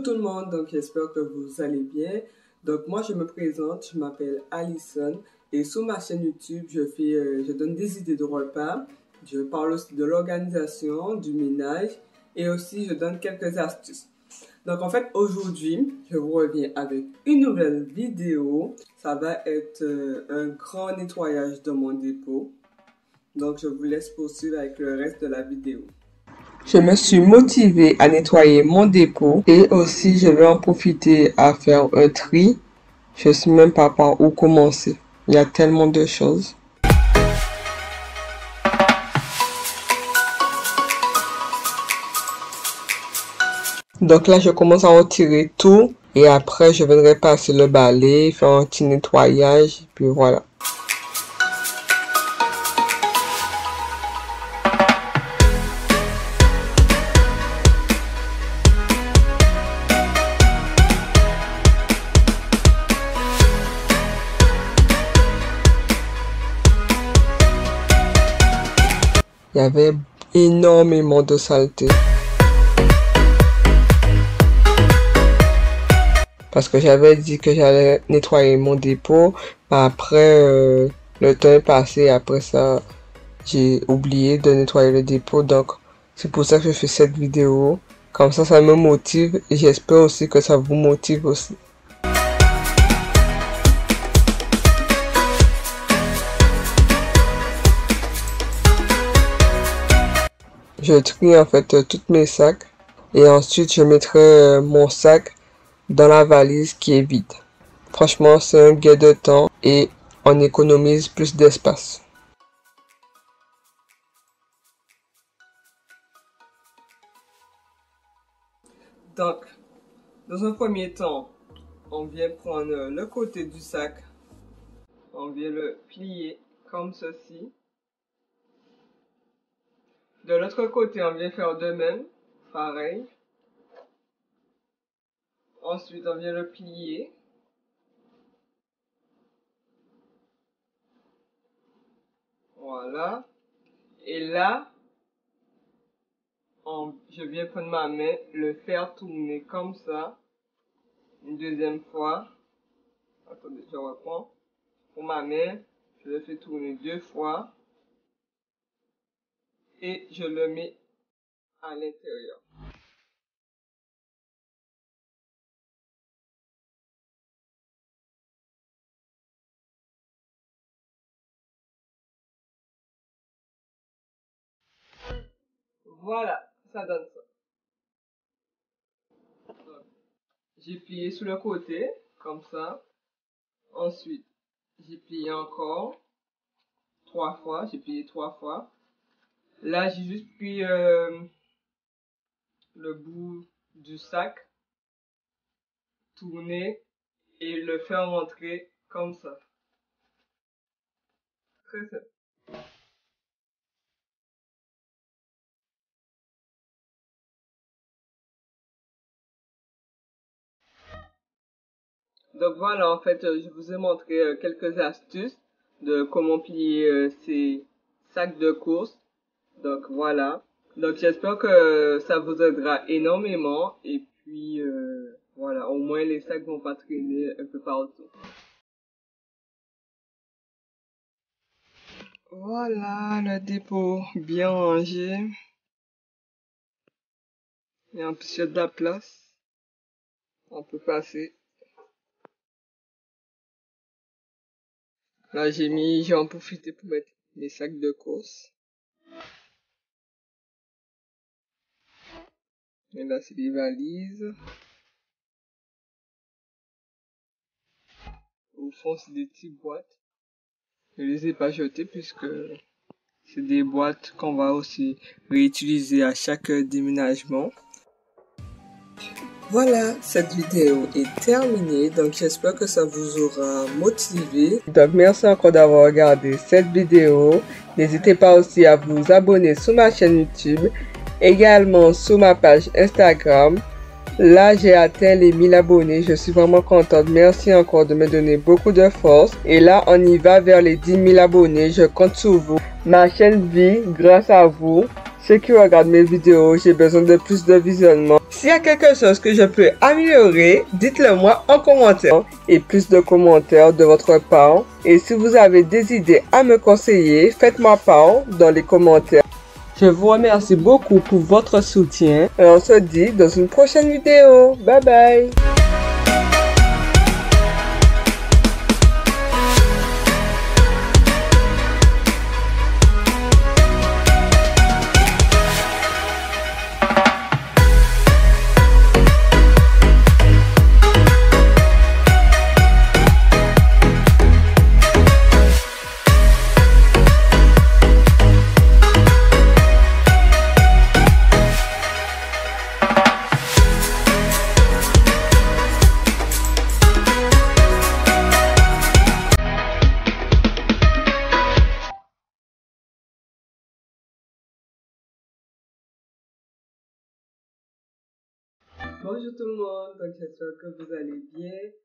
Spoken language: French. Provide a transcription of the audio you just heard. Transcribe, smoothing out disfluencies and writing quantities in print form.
tout le monde, donc j'espère que vous allez bien. Donc moi je me présente, je m'appelle Alison et sur ma chaîne YouTube je donne des idées de repas, je parle aussi de l'organisation, du ménage et aussi je donne quelques astuces. Donc en fait aujourd'hui je vous reviens avec une nouvelle vidéo, ça va être un grand nettoyage de mon dépôt. Donc je vous laisse poursuivre avec le reste de la vidéo. Je me suis motivée à nettoyer mon dépôt et aussi je vais en profiter à faire un tri. Je ne sais même pas par où commencer. Il y a tellement de choses. Donc là, je commence à retirer tout et après, je viendrai passer le balai, faire un petit nettoyage, puis voilà. Il y avait énormément de saleté. Parce que j'avais dit que j'allais nettoyer mon dépôt. Mais après, le temps est passé. Après ça, j'ai oublié de nettoyer le dépôt. Donc, c'est pour ça que je fais cette vidéo. Comme ça me motive. Et j'espère aussi que ça vous motive aussi. Je trie en fait tous mes sacs et ensuite je mettrai mon sac dans la valise qui est vide. Franchement, c'est un gain de temps et on économise plus d'espace. Donc, dans un premier temps, on vient prendre le côté du sac, on vient le plier comme ceci. De l'autre côté, on vient faire de même, pareil. Ensuite, on vient le plier. Voilà. Et là, je viens prendre ma main, le faire tourner comme ça. Une deuxième fois. Attendez, je reprends. Pour ma main, je le fais tourner 2 fois. Et je le mets à l'intérieur. Voilà, ça donne ça. J'ai plié sur le côté, comme ça. Ensuite, j'ai plié encore 3 fois. J'ai plié 3 fois. Là, j'ai juste pris le bout du sac, tourner et le faire rentrer comme ça. Très simple. Donc voilà, en fait, je vous ai montré quelques astuces de comment plier ces sacs de course. Donc voilà. Donc j'espère que ça vous aidera énormément. Et puis voilà, au moins les sacs vont pas traîner un peu partout. Voilà le dépôt bien rangé. Et en plus il y a de la place. On peut passer. Là j'ai en profité pour mettre les sacs de course. Et là c'est des valises. Au fond c'est des petites boîtes. Je les ai pas jetées puisque c'est des boîtes qu'on va aussi réutiliser à chaque déménagement. Voilà, cette vidéo est terminée, donc j'espère que ça vous aura motivé. Donc merci encore d'avoir regardé cette vidéo. N'hésitez pas aussi à vous abonner sur ma chaîne YouTube, également sur ma page Instagram. Là, j'ai atteint les 1000 abonnés. Je suis vraiment contente. Merci encore de me donner beaucoup de force. Et là, on y va vers les 10 000 abonnés. Je compte sur vous. Ma chaîne vit grâce à vous. ceux qui regardent mes vidéos, j'ai besoin de plus de visionnement. S'il y a quelque chose que je peux améliorer, dites-le moi en commentaire et plus de commentaires de votre part. Et si vous avez des idées à me conseiller, faites-moi part dans les commentaires. Je vous remercie beaucoup pour votre soutien et on se dit dans une prochaine vidéo. Bye bye! Bonjour tout le monde, donc j'espère que vous allez bien.